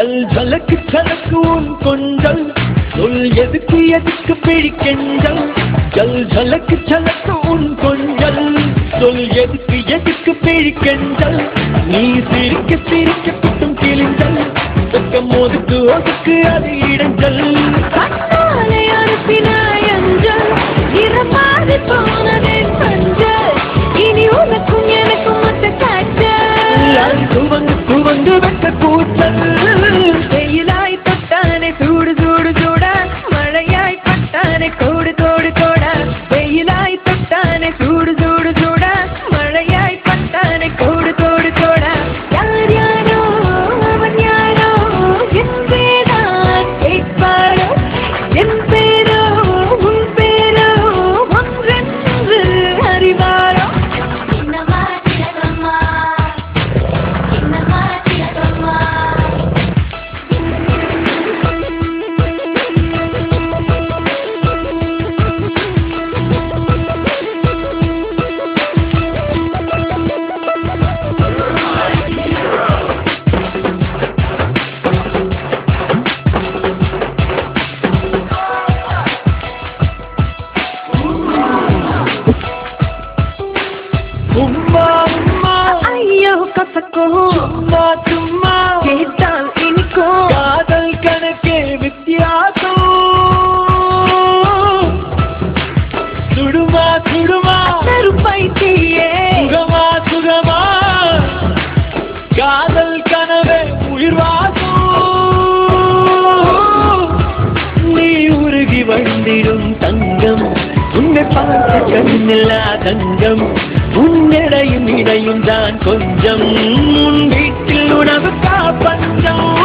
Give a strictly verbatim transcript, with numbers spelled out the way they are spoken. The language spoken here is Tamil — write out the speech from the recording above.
ஜல் ஜலக்கு ஜலக்கு உன் கொஞ்சல் சொல் எதுக்கு எதுக்கு பிடிக்கெஞ்சல் ஜல் ஜலக்கு ஜலக்கு உன் கொஞ்சல் சொல் எதுக்கு எதுக்கு பிடிக்கெஞ்சல் நீ சிரிக்க சிரிக்க குட்டும் கிழிஞ்சல் பக்கம் ஒதுக்கு ஒதுக்கு அது இடைஞ்சல் கண்ணாலை அனுப்பினாய் அஞ்சல் இரமாதி போனதே பஞ்சல் இனி உனக்கும் எனக்கும் மொத்த காய்ச்சல் துவங்கு துவங்கு வெட்ட கூச்சல் வெயிலாய் பட்டானே சூடு சூடு சூடா மழையாய் பட்டானே கோடு கோடு கோடா வெயிலாய் பட்டானே சூடு சூடு சூடா மழையாய் பட்டானே கோடு கோடு கோடா யார் யாரோ அவன் யாரோ என் பேரான் கேட்பாரோ என் பேரோ உன் பேரோ ஒன்றென்று அறிவாரோ என்னமா திலகம்மா என்னமா திலகம்மா உம்மா உம்மா ஐயோ கசக்கோ சும்மா சும்மா கேட்டால் இனிக்கும் காதல் கணக்கே வித்தியாசம் சுடுமா சுடுமா கருப்பைத்தியே சுகமா சுகமா காதல் கனவே உயிர் வாசம் நீ உருகி வந்திடும் தங்கம் உன்னை பார்த்த கண்ணில்லா தங்கம் உன்னிடையும் இடையும் தான் கொஞ்சம் உன் வீட்டில் உணவுக்கா பஞ்சம்